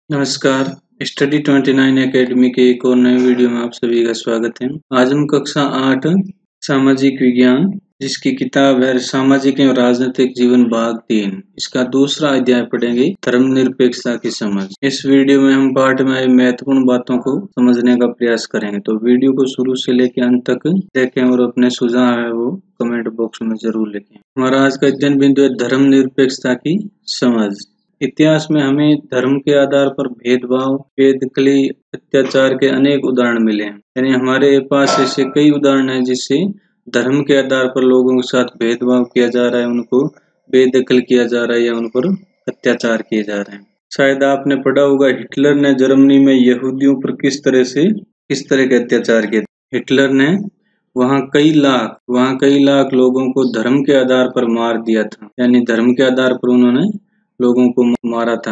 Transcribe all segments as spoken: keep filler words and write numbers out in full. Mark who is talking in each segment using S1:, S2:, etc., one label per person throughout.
S1: नमस्कार, study twenty nine academy के एक और नए वीडियो में आप सभी का स्वागत है। आज हम कक्षा आठ सामाजिक विज्ञान जिसकी किताब है सामाजिक एवं राजनीतिक जीवन भाग तीन इसका दूसरा अध्याय पढ़ेंगे, धर्मनिरपेक्षता की समझ। इस वीडियो में हम पाठ में आई महत्वपूर्ण बातों को समझने का प्रयास करेंगे, तो वीडियो को शुरू से लेकर अंत तक देखें और अपने सुझाव है वो कमेंट बॉक्स में जरूर लिखें। हमारा आज का अध्ययन बिंदु है धर्मनिरपेक्षता की समझ। इतिहास में हमें धर्म के आधार पर भेदभाव, बेदखली, अत्याचार के अनेक उदाहरण मिले हैं। यानी हमारे पास ऐसे कई उदाहरण हैं जिससे धर्म के आधार पर लोगों के साथ भेदभाव किया जा रहा है, उनको बेदखल किया जा रहा है या उन पर अत्याचार किए जा रहे हैं। शायद आपने पढ़ा होगा हिटलर ने जर्मनी में यहूदियों पर किस तरह से किस तरह के अत्याचार किए। हिटलर ने वहाँ कई लाख वहाँ कई लाख लोगों को धर्म के आधार पर मार दिया था। यानी धर्म के आधार पर उन्होंने लोगों को मारा था।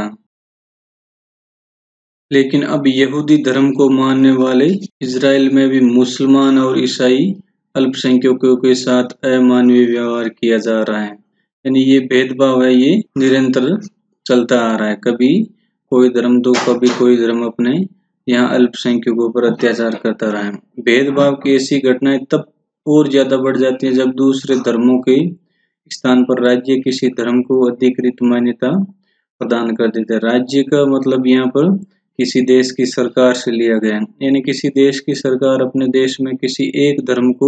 S1: लेकिन अब यहूदी धर्म को मानने वाले इजराइल में भी मुसलमान और ईसाई अल्पसंख्यकों के साथ अमानवीय व्यवहार किया जा रहा है। यानी ये भेदभाव है, ये निरंतर चलता आ रहा है। कभी कोई धर्म तो कभी कोई धर्म अपने यहाँ अल्पसंख्यकों पर अत्याचार करता रहा है। भेदभाव की ऐसी घटनाएं तब और ज्यादा बढ़ जाती है जब दूसरे धर्मों के स्थान पर राज्य किसी धर्म को अधिकृत मान्यता प्रदान कर देते हैं। राज्य का मतलब यहाँ पर किसी देश की सरकार से लिया गया है। यानी किसी देश की सरकार अपने देश में किसी एक धर्म को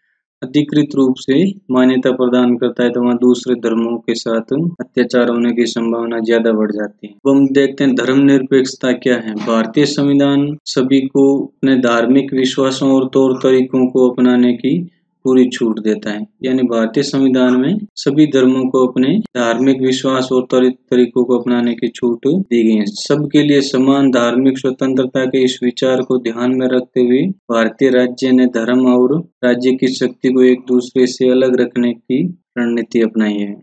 S1: अधिकृत रूप से मान्यता प्रदान करता है तो वहाँ दूसरे धर्मों के साथ अत्याचार होने की संभावना ज्यादा बढ़ जाती है। अब हम देखते हैं धर्मनिरपेक्षता क्या है। भारतीय संविधान सभी को अपने धार्मिक विश्वासों और तौर तरीकों को अपनाने की पूरी छूट देता है। यानी भारतीय संविधान में सभी धर्मों को अपने धार्मिक विश्वास और तरीकों को अपनाने की छूट दी गई है। सबके लिए समान धार्मिक स्वतंत्रता के इस विचार को ध्यान में रखते हुए भारतीय राज्य ने धर्म और राज्य की शक्ति को एक दूसरे से अलग रखने की रणनीति अपनाई है।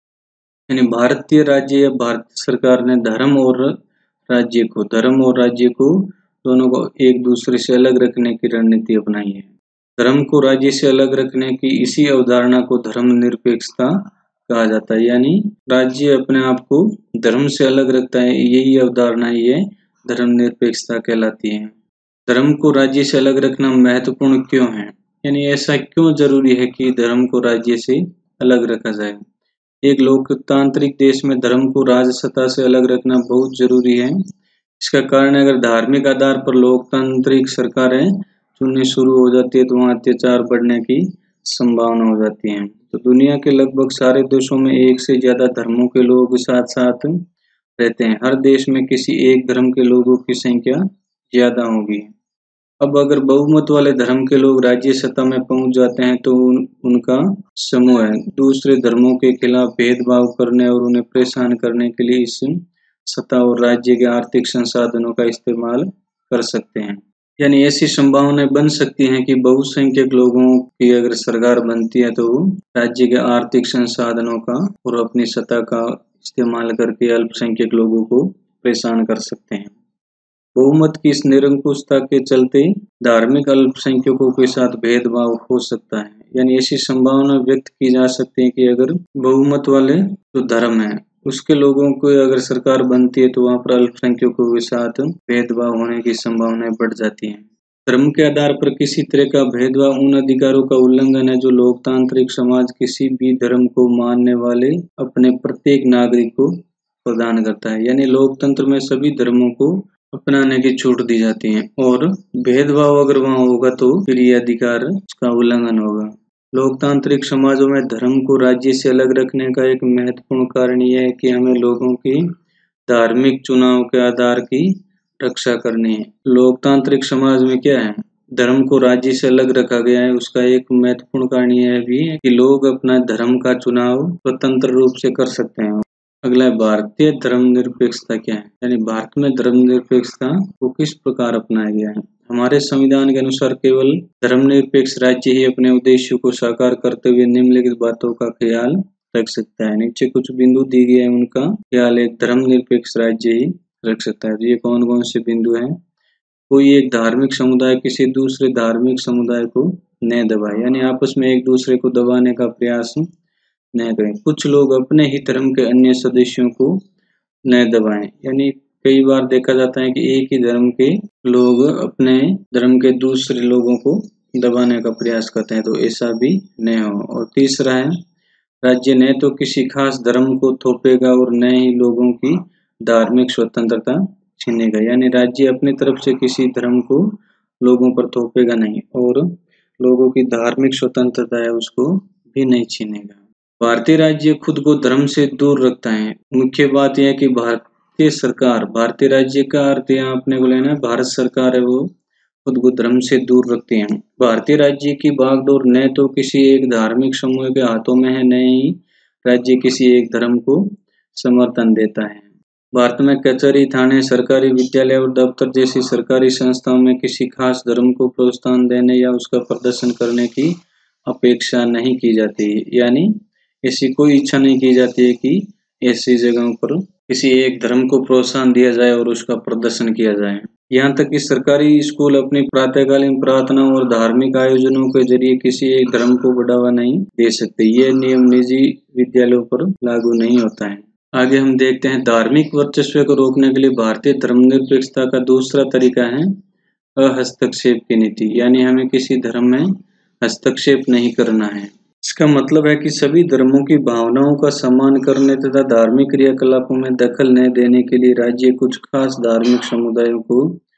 S1: यानी भारतीय राज्य या भारत सरकार ने धर्म और राज्य को धर्म और राज्य को दोनों को एक दूसरे से अलग रखने की रणनीति अपनाई है। धर्म को राज्य से अलग रखने की इसी अवधारणा को धर्मनिरपेक्षता कहा जाता है। यानी राज्य अपने आप को धर्म से अलग रखता है, यही अवधारणा ही है धर्मनिरपेक्षता कहलाती है। धर्म को राज्य से अलग रखना महत्वपूर्ण क्यों है? यानी ऐसा क्यों जरूरी है कि धर्म को राज्य से अलग रखा जाए? एक लोकतांत्रिक देश में धर्म को राज्य सत्ता से अलग रखना बहुत जरूरी है। इसका कारण अगर धार्मिक आधार पर लोकतांत्रिक सरकारें चुननी शुरू हो जाती है तो वहाँ अत्याचार बढ़ने की संभावना हो जाती है। तो दुनिया के लगभग सारे देशों में एक से ज्यादा धर्मों के लोग साथ साथ रहते हैं। हर देश में किसी एक धर्म के लोगों की संख्या ज्यादा होगी। अब अगर बहुमत वाले धर्म के लोग राज्य सत्ता में पहुंच जाते हैं तो उन, उनका समूह है दूसरे धर्मों के खिलाफ भेदभाव करने और उन्हें परेशान करने के लिए इस सत्ता और राज्य के आर्थिक संसाधनों का इस्तेमाल कर सकते हैं। यानी ऐसी संभावनाएं बन सकती हैं कि बहुसंख्यक लोगों की अगर सरकार बनती है तो वो राज्य के आर्थिक संसाधनों का और अपनी सत्ता का इस्तेमाल करके अल्पसंख्यक लोगों को परेशान कर सकते हैं। बहुमत की इस निरंकुशता के चलते धार्मिक अल्पसंख्यकों के साथ भेदभाव हो सकता है। यानी ऐसी संभावना व्यक्त की जा सकती है कि अगर बहुमत वाले जो धर्म है उसके लोगों को अगर सरकार बनती है तो वहाँ पर अल्पसंख्यकों के साथ भेदभाव होने की संभावनाएं बढ़ जाती हैं। धर्म के आधार पर किसी तरह का भेदभाव उन अधिकारों का उल्लंघन है जो लोकतांत्रिक समाज किसी भी धर्म को मानने वाले अपने प्रत्येक नागरिक को प्रदान करता है। यानी लोकतंत्र में सभी धर्मों को अपनाने की छूट दी जाती है और भेदभाव अगर वहाँ होगा तो फिर ये अधिकार का उल्लंघन होगा। लोकतांत्रिक समाजों में धर्म को राज्य से अलग रखने का एक महत्वपूर्ण कारण यह है कि हमें लोगों की धार्मिक चुनाव के आधार की रक्षा करनी है। लोकतांत्रिक समाज में क्या है, धर्म को राज्य से अलग रखा गया है। उसका एक महत्वपूर्ण कारण यह भी है कि लोग अपना धर्म का चुनाव स्वतंत्र रूप से कर सकते हैं। अगला है भारतीय धर्मनिरपेक्षता क्या है। यानी भारत में धर्मनिरपेक्षता को किस प्रकार अपनाया गया है। हमारे संविधान के अनुसार केवल धर्मनिरपेक्ष राज्य ही अपने उद्देश्यों को साकार करते हुए निम्नलिखित बातों का ख्याल रख सकता है। नीचे कुछ बिंदु दिए गए हैं, उनका ख्याल एक धर्मनिरपेक्ष राज्य ही रख सकता है। तो ये कौन कौन से बिंदु हैं? कोई एक धार्मिक समुदाय किसी दूसरे धार्मिक समुदाय को न दबाए, यानी आपस में एक दूसरे को दबाने का प्रयास न करें। कुछ लोग अपने ही धर्म के अन्य सदस्यों को न दबाएं, यानी कई बार देखा जाता है कि एक ही धर्म के लोग अपने धर्म के दूसरे लोगों को दबाने का प्रयास करते हैं, तो ऐसा भी नहीं हो। और तीसरा है, राज्य न तो किसी खास धर्म को थोपेगा और न ही लोगों की धार्मिक स्वतंत्रता छीनेगा। यानी राज्य अपनी तरफ से किसी धर्म को लोगों पर थोपेगा नहीं और लोगों की धार्मिक स्वतंत्रता है उसको भी नहीं छीनेगा। भारतीय राज्य खुद को धर्म से दूर रखता है। मुख्य बात यह है कि भारतीय सरकार, भारतीय राज्य का अर्थ यहाँ अपने को लेना है, भारत सरकार है वो खुद को धर्म से दूर रखती है। भारतीय राज्य की बागडोर न तो किसी एक धार्मिक समूह के हाथों में है, न ही राज्य किसी एक धर्म को समर्थन देता है। भारत में कचहरी, थाने, सरकारी विद्यालय और दफ्तर जैसी सरकारी संस्थाओं में किसी खास धर्म को प्रोत्साहन देने या उसका प्रदर्शन करने की अपेक्षा नहीं की जाती है। यानी ऐसी कोई इच्छा नहीं की जाती है कि ऐसी जगहों पर किसी एक धर्म को प्रोत्साहन दिया जाए और उसका प्रदर्शन किया जाए। यहाँ तक कि सरकारी स्कूल अपनी प्रातःकालीन प्रार्थना और धार्मिक आयोजनों के जरिए किसी एक धर्म को बढ़ावा नहीं दे सकते। ये नियम निजी विद्यालयों पर लागू नहीं होता है। आगे हम देखते हैं, धार्मिक वर्चस्व को रोकने के लिए भारतीय धर्मनिरपेक्षता का दूसरा तरीका है अहस्तक्षेप की नीति। यानी हमें किसी धर्म में हस्तक्षेप नहीं करना है। इसका मतलब है कि सभी धर्मों की भावनाओं का सम्मान करने तथा धार्मिक क्रियाकलापों में दखल न देने के लिए राज्य कुछ खास धार्मिक समुदायों को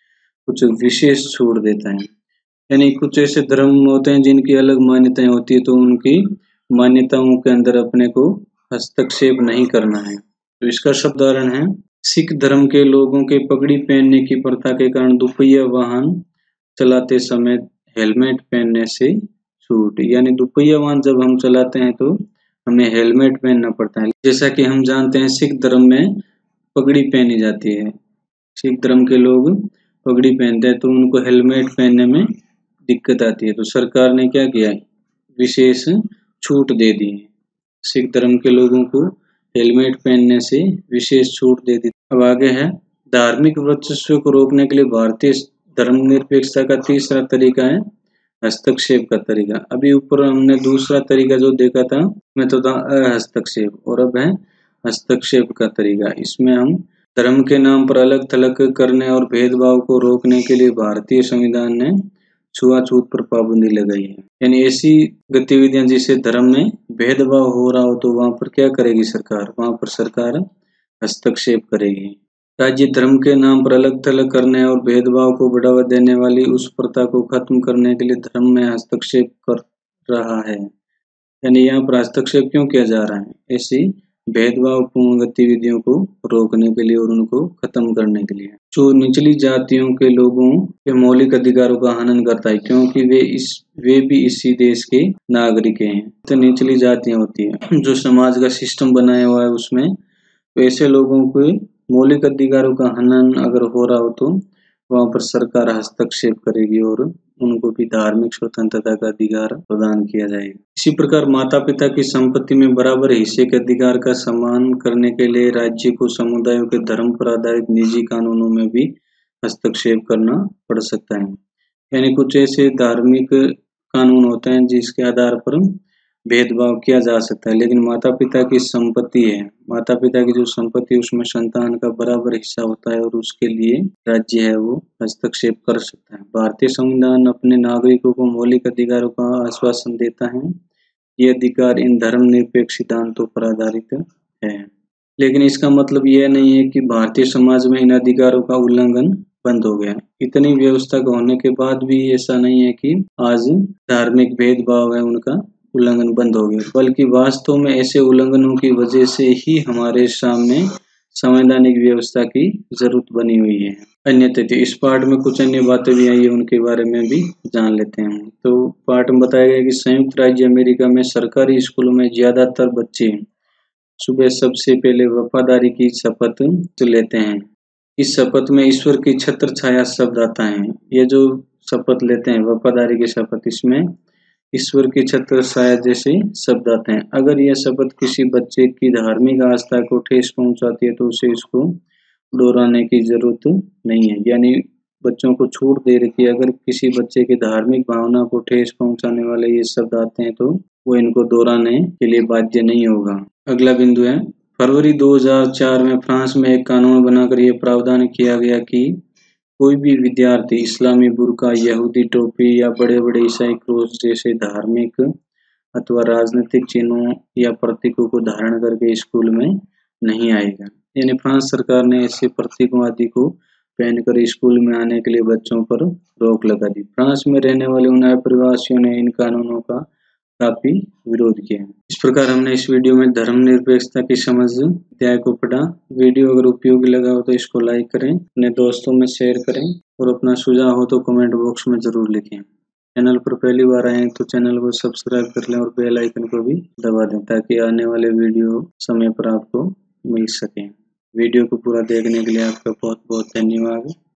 S1: कुछ विशेष छूट देता है। यानी कुछ ऐसे धर्म होते हैं जिनकी अलग मान्यताएं होती है, तो उनकी मान्यताओं के अंदर अपने को हस्तक्षेप नहीं करना है। तो इसका शब्द उदाहरण है, सिख धर्म के लोगों के पगड़ी पहनने की प्रथा के कारण दुपहिया वाहन चलाते समय हेलमेट पहनने से छूट। यानी दुपहिया वाहन जब हम चलाते हैं तो हमें हेलमेट पहनना पड़ता है। जैसा कि हम जानते हैं सिख धर्म में पगड़ी पहनी जाती है, सिख धर्म के लोग पगड़ी पहनते हैं तो उनको हेलमेट पहनने में दिक्कत आती है। तो सरकार ने क्या किया, विशेष छूट दे दी है, सिख धर्म के लोगों को हेलमेट पहनने से विशेष छूट दे दी। अब आगे है, धार्मिक वर्चस्व को रोकने के लिए भारतीय धर्मनिरपेक्षता का तीसरा तरीका है हस्तक्षेप का तरीका। अभी ऊपर हमने दूसरा तरीका जो देखा था मैं तो था हस्तक्षेप, और अब है हस्तक्षेप का तरीका। इसमें हम धर्म के नाम पर अलग थलग करने और भेदभाव को रोकने के लिए भारतीय संविधान ने छुआछूत पर पाबंदी लगाई है। यानी ऐसी गतिविधियां जिससे धर्म में भेदभाव हो रहा हो तो वहां पर क्या करेगी सरकार, वहां पर सरकार हस्तक्षेप करेगी। राज्य धर्म के नाम पर अलग थलग करने और भेदभाव को बढ़ावा देने वाली उस प्रथा को खत्म करने के लिए धर्म में हस्तक्षेप कर रहा है। यानी यहाँ पर हस्तक्षेप क्यों किया जा रहा है, ऐसी भेदभावपूर्ण गतिविधियों को रोकने के लिए और उनको खत्म करने के लिए। जो निचली जातियों के लोगों के मौलिक अधिकारों का हनन करता है, क्योंकि वे इस वे भी इसी देश के नागरिक हैं। तो निचली जातियां होती है जो समाज का सिस्टम बनाया हुआ है उसमें, वैसे लोगों के मौलिक अधिकारों का हनन अगर हो रहा हो तो वहां पर सरकार हस्तक्षेप करेगी और उनको भी धार्मिक स्वतंत्रता का अधिकार प्रदान किया जाएगा। इसी प्रकार माता पिता की संपत्ति में बराबर हिस्से के अधिकार का सम्मान करने के लिए राज्य को समुदायों के धर्म पर आधारित निजी कानूनों में भी हस्तक्षेप करना पड़ सकता है। यानी कुछ ऐसे धार्मिक कानून होते हैं जिसके आधार पर भेदभाव किया जा सकता है, लेकिन माता पिता की संपत्ति है, माता पिता की जो संपत्ति उसमें संतान का बराबर हिस्सा होता है और उसके लिए राज्य है वो हस्तक्षेप कर सकता है। भारतीय संविधान अपने नागरिकों को मौलिक अधिकारों का आश्वासन देता है। ये अधिकार इन धर्मनिरपेक्ष सिद्धांतों पर आधारित है, लेकिन इसका मतलब यह नहीं है कि भारतीय समाज में इन अधिकारों का उल्लंघन बंद हो गया। इतनी व्यवस्था का होने के बाद भी ऐसा नहीं है कि आज धार्मिक भेदभाव है उनका उल्लंघन बंद हो गया, बल्कि वास्तव में ऐसे उल्लंघनों की वजह से ही हमारे सामने संवैधानिक व्यवस्था की जरूरत बनी हुई है। अन्यथा इस पाठ में कुछ अन्य बातें भी आई है, उनके बारे में भी जान लेते हैं। तो पाठ में बताया गया कि संयुक्त राज्य अमेरिका में सरकारी स्कूलों में ज्यादातर बच्चे सुबह सबसे पहले वफादारी की शपथ लेते हैं। इस शपथ में ईश्वर की छत्र छाया शब्द आता है। ये जो शपथ लेते हैं वफादारी की शपथ, इसमें ईश्वर की छत्र छाया जैसे शब्द आते हैं। अगर यह शपथ किसी बच्चे की धार्मिक आस्था को ठेस पहुंचाती है तो उसे इसको दोहराने की जरूरत नहीं है। यानी बच्चों को छूट दे रखी है, अगर किसी बच्चे की धार्मिक भावना को ठेस पहुंचाने वाले ये शब्द आते हैं तो वो इनको दोहराने के लिए बाध्य नहीं होगा। अगला बिंदु है फरवरी दो हज़ार चार में फ्रांस में एक कानून बनाकर ये प्रावधान किया गया कि कोई भी विद्यार्थी इस्लामी बुर्का, यहूदी टोपी या बड़े-बड़े ईसाई क्रॉस जैसे धार्मिक अथवा राजनीतिक चिन्हों या प्रतीकों को धारण करके स्कूल में नहीं आएगा। यानी फ्रांस सरकार ने ऐसे प्रतीकों आदि को पहनकर स्कूल में आने के लिए बच्चों पर रोक लगा दी। फ्रांस में रहने वाले उन अप्रवासियों ने इन कानूनों का काफी विरोध किया। इस प्रकार हमने इस वीडियो में धर्मनिरपेक्षता की समझ अध्याय को पढ़ा। वीडियो अगर उपयोगी लगा हो तो इसको लाइक करें, अपने दोस्तों में शेयर करें और अपना सुझाव हो तो कमेंट बॉक्स में जरूर लिखें। चैनल पर पहली बार आए तो चैनल को सब्सक्राइब कर लें और बेल आइकन को भी दबा दें ताकि आने वाले वीडियो समय पर आपको मिल सके। वीडियो को पूरा देखने के लिए आपका बहुत बहुत धन्यवाद।